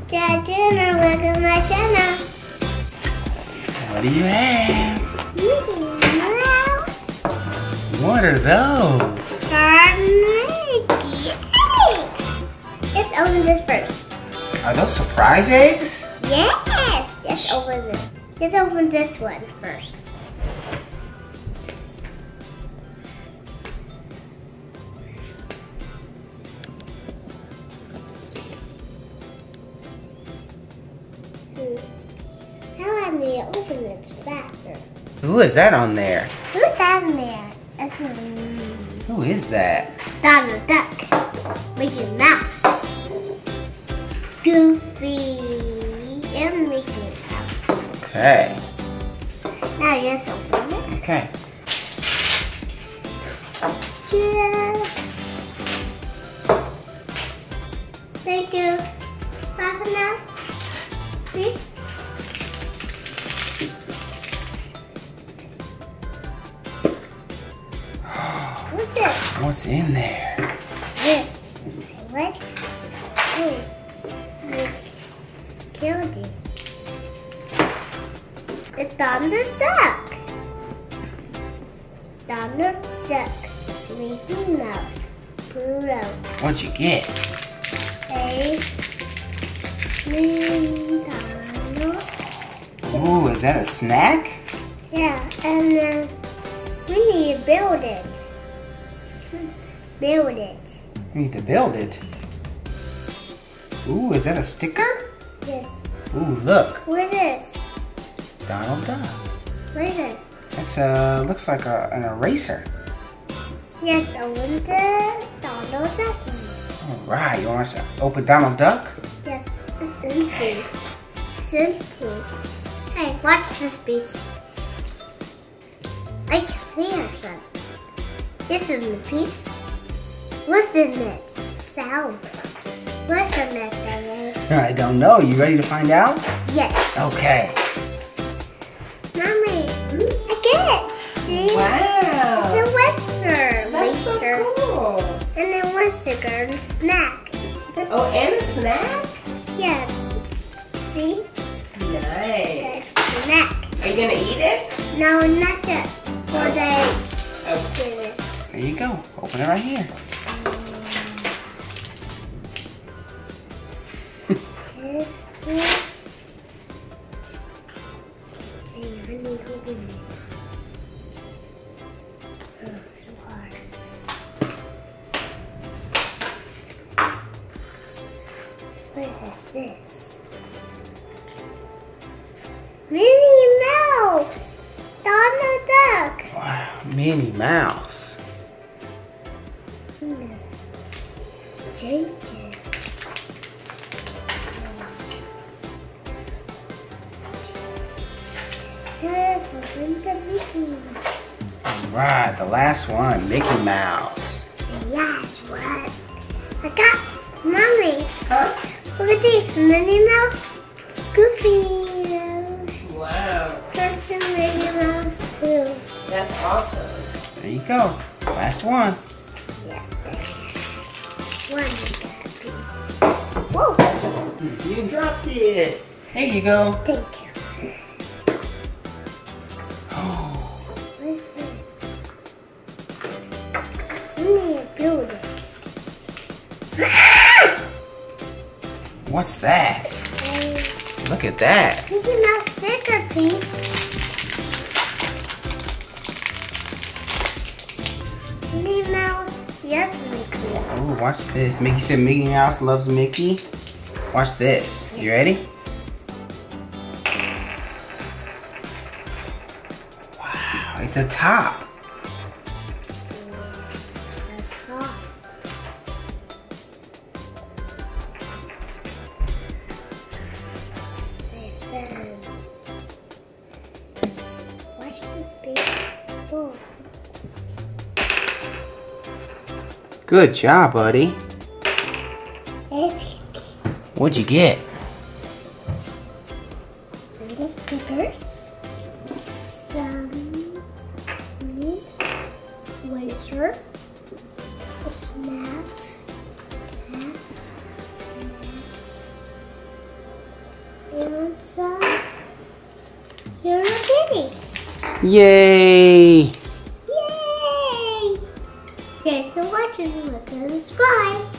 Dad, dinner, welcome to my channel. What do you have? Mickey Mouse. What are those? Mickey eggs. Let's open this first. Are those surprise eggs? Yes. Let's open it. Let's open this one first. Now let me open it faster. Who is that on there? Who's down there? Who is that? Donald Duck. Mickey Mouse. Goofy and Mickey Mouse. Okay. Now just open it. Okay. Yeah. Thank you. Bye for now. Please. What's this? What's in there? This. What? Oh. Killed it. It's Donald Duck. Donald Duck. Mickey Mouse. Pluto. What'd you get? Hey. Donald. Ooh, is that a snack? Yeah, and we need to build it. Build it. We need to build it. Ooh, is that a sticker? Yes. Ooh, look. What is this? Donald Duck. What is this? That's looks like an eraser. Yes, open the Donald Duck. All right, you want us to open Donald Duck? Yes, it's empty. It's empty. Hey, watch this piece. I can see something. This is the piece. What's in it? Sounds. What's in it, Daddy? I don't know. You ready to find out? Yes. Okay. Mommy, I get it. See? Wow. It's a Western. That's so cool. And then one sticker and a snack. This Oh, and a snack? Yes. See? Nice. It's a snack. Are you going to eat it? No, not yet. For they Okay. do it. There you go. Open it right here. So hard. What is this? Minnie Mouse! Donald Duck! Wow, Minnie Mouse. This changes. Here's open the Mickey Mouse. All right, the last one, Mickey Mouse. Yes, what? I got Mommy. Huh? Look at these, Minnie Mouse, Goofy. Wow. There's a Minnie Mouse too. That's awesome. There you go. Last one. Yes, one piece. Whoa, You dropped it. There you go. thank you. Oh, What is this? We need to build it. what's that? Look at that. Mickey Mouse sticker piece. Minnie Mouse, yes, Mickey. Oh, watch this. Mickey said Mickey Mouse loves Mickey. Watch this. You ready? Wow, it's a top. Watch this piece. Whoa. Good job, buddy. Everything. What'd you get? And the stickers. Some meat. Waster. Snacks. And so, you're a kitty. Yay! Yay! Thanks for watching. Look and subscribe.